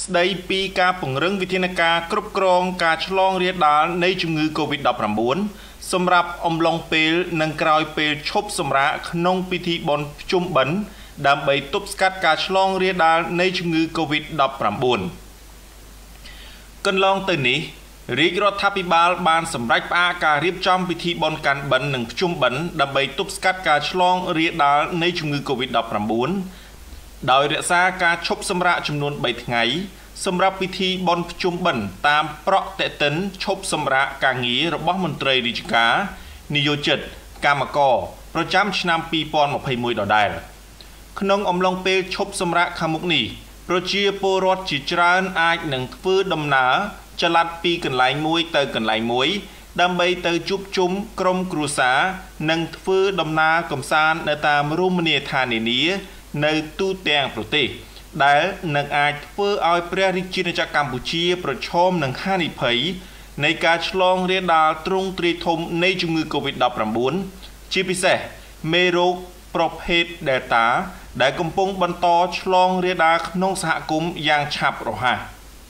ស្ដីពីការពង្រឹងវិធានការគ្រប់គ្រងការឆ្លងរាលដាលនៃជំងឺ COVID-19 សម្រាប់អំឡុងពេលនិងក្រោយពេលឈប់សម្រាកក្នុងពិធីបុណ្យភ្ជុំបិណ្ឌដើម្បីទប់ស្កាត់ការឆ្លងរាលដាលនៃជំងឺ COVID-19 កន្លងទៅនេះរាជរដ្ឋាភិបាលបានសម្រេចផ្អាកការរៀបចំពិធីបុណ្យកាន់បិណ្ឌនិងភ្ជុំបិណ្ឌដើម្បីទប់ស្កាត់ការឆ្លងរាលដាលនៃជំងឺ COVID-19 ដោយរក្សាការឈប់សម្រាកចំនួន3ថ្ងៃសម្រាប់ពិធីបុណ្យភ្ជុំបិណ្ឌតាមប្រតិទិនឈប់សម្រាកការងាររបស់មន្ត្រីរាជការនិយោជិតកម្មករប្រចាំឆ្នាំ2021ដដែលក្នុងអំឡុងពេលឈប់សម្រាកខាងមុខនេះប្រជាពលរដ្ឋជាច្រើនអាចនឹងធ្វើដំណើរចល័តពីកន្លែងមួយទៅកន្លែងមួយដើម្បីទៅជួបជុំក្រុមគ្រួសារនិងធ្វើដំណើរកម្សាន្តនៅតាមរមណីយដ្ឋាននានានៅទូទាំងប្រទេសដែលនឹងអាចធ្វើឲ្យព្រះរាជាណាចក្រកម្ពុជាប្រឈមនឹងហានិភ័យនៃការឆ្លងរាលដាលទ្រង់ទ្រាយធំនៃជំងឺ COVID-19 ជាពិសេសមេរោគប្រភេទ Delta ដែលកំពុងបន្តឆ្លងរាលដាលក្នុងសហគមន៍យ៉ាងឆាប់រហ័ស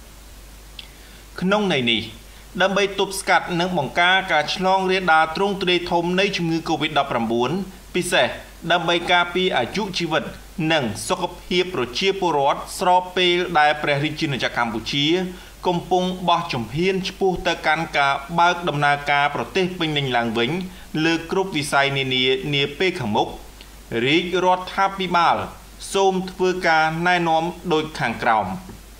ក្នុងន័យនេះដើម្បីទប់ស្កាត់និងបង្ការការឆ្លងរាលដាលទ្រង់ទ្រាយធំនៃជំងឺ COVID-19 ពិសេសដើម្បីការពារអាយុជីវិតនិងសុខភាពប្រជាពលរដ្ឋស្របពេលដែលព្រះរាជាណាចក្រកម្ពុជាកំពុងបោះជំហានឆ្ពោះទៅកាន់ការបើកដំណើរការប្រទេសពេញលេញឡើងវិញលើគ្រប់វិស័យនានានាពេលខាងមុខរាជរដ្ឋាភិបាលសូមធ្វើការណែនាំដូចខាងក្រោម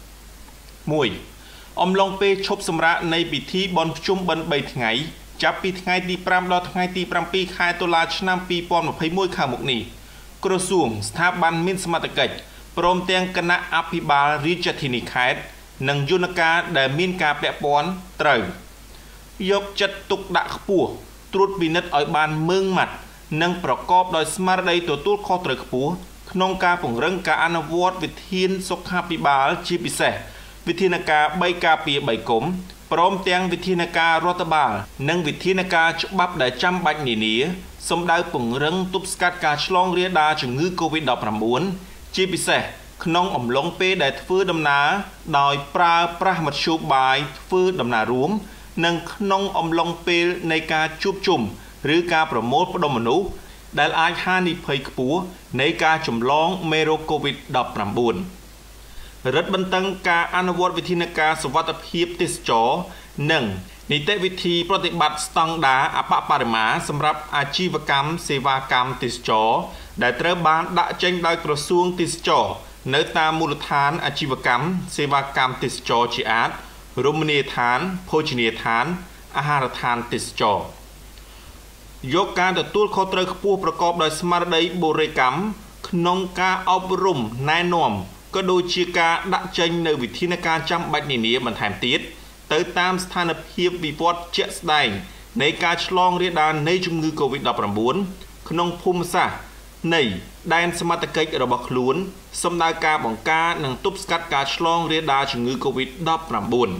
1. អំឡុងពេលឈប់សម្រាកនៃពិធីបុណ្យភ្ជុំបិណ្ឌ3ថ្ងៃចាប់ពីថ្ងៃទី5ដល់ថ្ងៃទី7ខែតុលាឆ្នាំ2021ខាងមុខនេះក្រសួងស្ថាប័នមានសមត្ថកិច្ចព្រមទាំងគណៈអភិបាលរាជធានីខេត្តនិងយន្តការដែលមានការពាក់ព័ន្ធត្រូវយកចិត្តទុកដាក់ខ្ពស់ត្រួតពិនិត្យឲ្យបានម៉ឺងម៉ាត់និងប្រកបដោយស្មារតីទទួលខុសត្រូវខ្ពស់ក្នុងការពង្រឹងការអនុវត្តវិធានសុខាភិបាលជាពិសេសវិធានការ3ការពារ3គុំព្រមទាំងវិធានការរដ្ឋបាលនិងវិធានការច្បាប់ដែលចាំបាច់នានាសម្ដៅពង្រឹងទប់ស្កាត់ការឆ្លងរាលដាលជំងឺ COVID-19 ជាពិសេសក្នុងអំឡុងពេលដែលធ្វើដំណើរដោយប្រើប្រាស់មធ្យោបាយធ្វើដំណើររួមនិងក្នុងអំឡុងពេលនៃការជួបជុំឬការប្រមូលផ្ដុំមនុស្សដែលអាចហានិភ័យខ្ពស់នៃការចម្លងមេរោគ COVID-19 រឹតបន្តឹងការអនុវត្តវិធានការសុវត្ថិភាពទេសចរនិងនីតិវិធីប្រតិបត្តិស្តង់ដារអបបរមាសម្រាប់អាជីវកម្មសេវាកម្មទេសចរដែលត្រូវបានដាក់ចេញដោយក្រសួងទេសចរនៅតាមមូលដ្ឋានអាជីវកម្មសេវាកម្មទេសចរជាអាចរមណីយដ្ឋានភោជនីយដ្ឋានអាហារដ្ឋានទេសចរយកការទទួលខុសត្រូវខ្ពស់ប្រកបដោយស្មារតីបរិកម្មក្នុងការអប់រំណែនាំក៏ដូចជាការដាក់ចេញនៅវិធានការចាំបាច់នានាបន្ថែមទៀតទៅតាមស្ថានភាពវិវត្តជាក់ស្ដែងនៃការឆ្លងរាលដាលនៃជំងឺ COVID-19 ក្នុងភូមិសាស្ត្រនៃដែនសមត្ថកិច្ចរបស់ខ្លួនសម្ដៅការបង្ការនិងទប់ស្កាត់ការឆ្លងរាលដាលជំងឺ COVID-19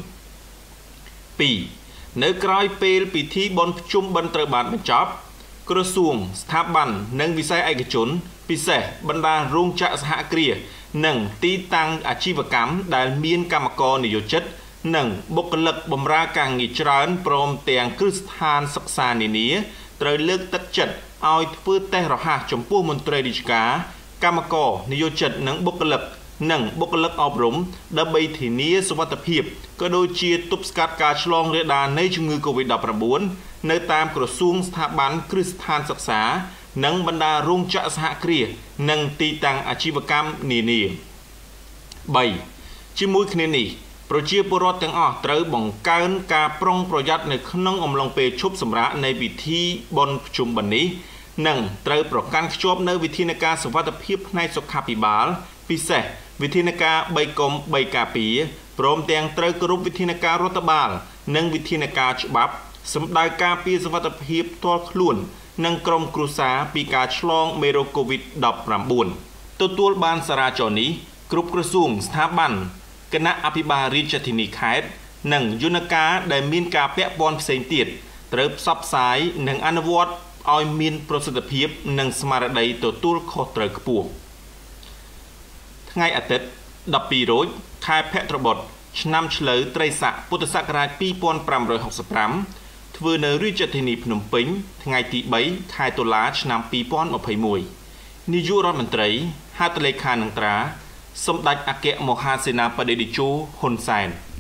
2. នៅក្រោយពេលពិធីបុណ្យភ្ជុំបិណ្ឌត្រូវបានបញ្ចប់ក្រសួងស្ថាប័ននិងវិស័យឯកជនពិសេសបណ្ដារោងចក្រសហគ្រាសនិងទីតាំងអាជីវកម្មដែលមានកម្មករនិយោជិតនិងបុគ្គលិកបម្រើការងារច្រើនព្រមទាំងគ្រឹះស្ថានសិក្សានានាត្រូវលើកទឹកចិត្តឲ្យធ្វើតេស្តរហ័សចំពោះមន្ត្រីរាជការកម្មករនិយោជិតនិងបុគ្គលិកអប់រំដើម្បីធានាសុវត្ថិភាពក៏ដូចជាទប់ស្កាត់ការឆ្លងរាលដាលនៃជំងឺ COVID-19 នៅតាមក្រសួងស្ថាប័នគ្រឹះស្ថានសិក្សានិងបណ្ដារោងចក្រសហគ្រាសនិងទីតាំងអាជីវកម្មនានា 3. ជាមួយគ្នានេះប្រជាពលរដ្ឋទាំងអស់ត្រូវបង្កើនការប្រុងប្រយ័ត្ននៅក្នុងអំឡុងពេលឈប់សម្រាកនៃពិធីបុណ្យភ្ជុំបិណ្ឌនេះនិងត្រូវប្រកាន់ខ្ជាប់នៅវិធានការសុវត្ថិភាពផ្នែកសុខាភិបាលពិសេសវិធានការ3គុំ3ការពារព្រមទាំងត្រូវគោរពវិធានការរដ្ឋបាលនិងវិធានការច្បាប់សម្ដៅការពារសុវត្ថិភាពផ្ទាល់ខ្លួននិងក្រុមគ្រួសារពីការឆ្លងមេរោគ COVID-19 ទទួលបានសារចរណ៍នេះគ្រប់ក្រសួងស្ថាប័នគណៈអភិបាលរាជធានីខេត្តនិងយន្តការដែលមានការពាក់ព័ន្ធផ្សេងទៀតត្រូវផ្សព្វផ្សាយនិងអនុវត្តឲ្យមានប្រសិទ្ធភាពនិងស្មារតីទទួលខុសត្រូវខ្ពស់ថ្ងៃអាទិត្យ12រោចខែភទ្របទឆ្នាំឆ្លូវត្រីស័កពុទ្ធសករាជ2565ធ្វើនៅរាជធានីភ្នំពេញថ្ងៃទី3ខែតុលាឆ្នាំ2021នាយករដ្ឋមន្ត្រីហត្ថលេខានឹងត្រាសម្ដេចអគ្គមហាសេនាបតីតេជោហ៊ុនសែន